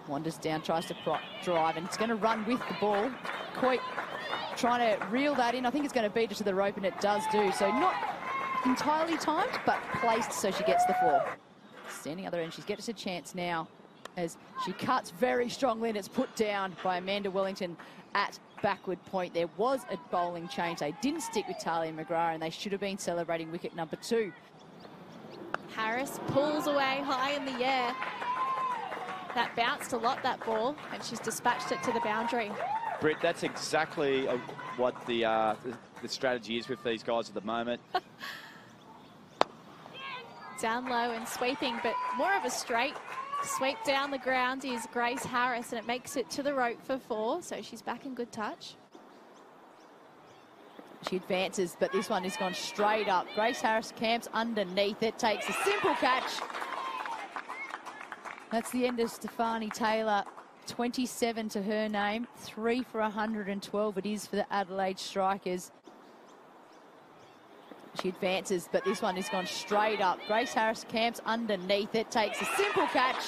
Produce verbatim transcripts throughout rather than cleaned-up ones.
Wanders down, tries to pro drive, and it's going to run with the ball. Coit trying to reel that in. I think it's going to beat her to the rope, and it does do. So not entirely timed, but placed so she gets the four. Standing other end, she's getting a chance now as she cuts very strongly, and it's put down by Amanda Wellington at backward point. There was a bowling change. They didn't stick with Talia McGrath, and they should have been celebrating wicket number two. Harris pulls away high in the air. That bounced a lot, that ball, and she's dispatched it to the boundary. Britt, that's exactly uh, what the, uh, the the strategy is with these guys at the moment. Down low and sweeping, but more of a straight sweep down the ground is Grace Harris, and it makes it to the rope for four, so she's back in good touch. She advances, but this one has gone straight up. Grace Harris camps underneath it, takes a simple catch. That's the end of Stefani Taylor. twenty-seven to her name, three for one hundred and twelve it is for the Adelaide Strikers. She advances, but this one has gone straight up. Grace Harris camps underneath it, takes a simple catch.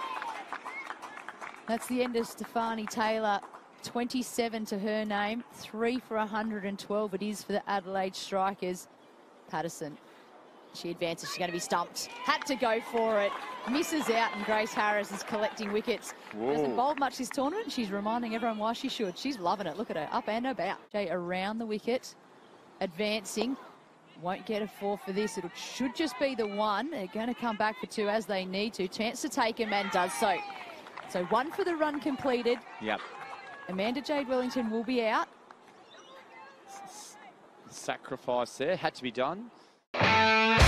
That's the end of Stefani Taylor. twenty-seven to her name, three for one hundred and twelve it is for the Adelaide Strikers. Patterson, she advances, she's going to be stumped. Had to go for it, misses out, and Grace Harris is collecting wickets. Whoa. Hasn't bowled much this tournament. She's reminding everyone why she should. She's loving it. Look at her, up and about. Jay around the wicket, advancing. Won't get a four for this. It should just be the one. They're going to come back for two as they need to. Chance to take him, and does so. So one for the run completed. Yep. Amanda Jade Wellington will be out. Sacrifice there, had to be done.